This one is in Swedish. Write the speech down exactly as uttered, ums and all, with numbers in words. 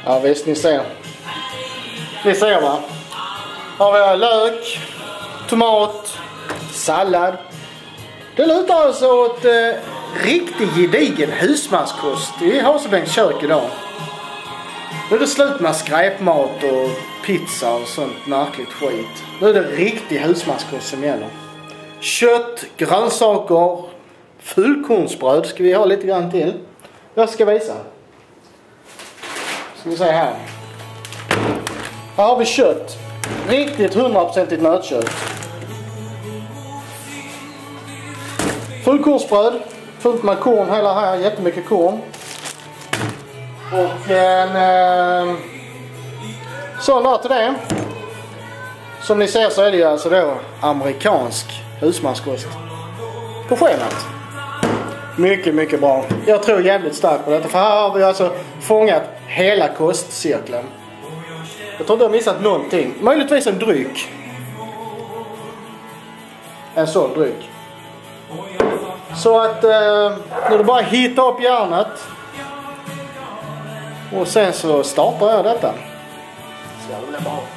Ja visst, ni ser. Ni ser va? Här har vi lök, tomat, sallad. Det lutar alltså åt eh, riktigt gedigen husmanskost i Hasebänks kök idag. Nu är det slut med skräpmat och pizza och sånt märkligt skit. Nu är det riktig husmanskost som gäller. Kött, grönsaker, fullkornsbröd ska vi ha lite grann till. Jag ska visa. Ska vi se här. Här har vi kött. Riktigt hundraprocentigt nötkött. Fullkornsbröd. Fullt med korn hela här. Jättemycket korn. Och en eh, sån där till det. Som ni ser så är det ju alltså då amerikansk husmanskost på schemat. Mycket, mycket bra. Jag tror jävligt starkt på detta. För här har vi alltså fångat hela kostcirkeln. Jag tror inte jag har missat någonting. Möjligtvis en dryck. En sån dryck. Så att eh, nu är det bara hitta upp järnet. Och sen så startar jag detta. Så det blir bra.